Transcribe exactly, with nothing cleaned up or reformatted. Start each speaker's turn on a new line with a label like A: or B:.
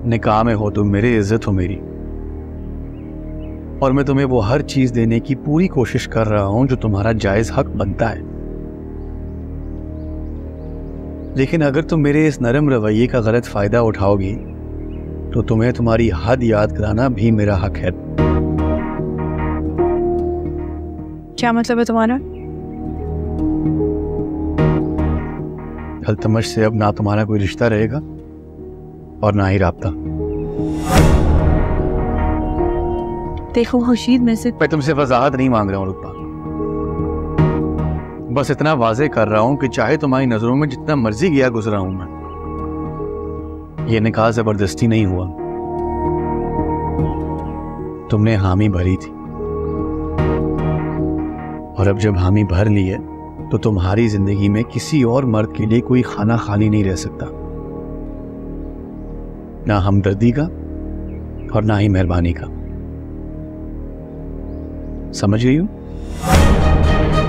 A: निकाह में हो तुम मेरी, इज्जत हो मेरी, और मैं तुम्हें वो हर चीज देने की पूरी कोशिश कर रहा हूं जो तुम्हारा जायज हक बनता है। लेकिन अगर तुम मेरे इस नरम रवैये का गलत फायदा उठाओगी तो तुम्हें तुम्हारी हद याद कराना भी मेरा हक है।
B: क्या मतलब है तुम्हारा?
A: अल्तमश से अब ना तुम्हारा कोई रिश्ता रहेगा और ना ही राब्ता।
B: देखो खुर्शीद, में से
A: मैं तुमसे वजाहत नहीं मांग रहा हूं रुतबा, बस इतना वाजे कर रहा हूं कि चाहे तुम्हारी नजरों में जितना मर्जी गया गुजरा हूं मैं, ये निकाह जबरदस्ती नहीं हुआ। तुमने हामी भरी थी और अब जब हामी भर ली है तो तुम्हारी जिंदगी में किसी और मर्द के लिए कोई खाना खाली नहीं रह सकता, ना हमदर्दी का और ना ही मेहरबानी का। समझ गई हो?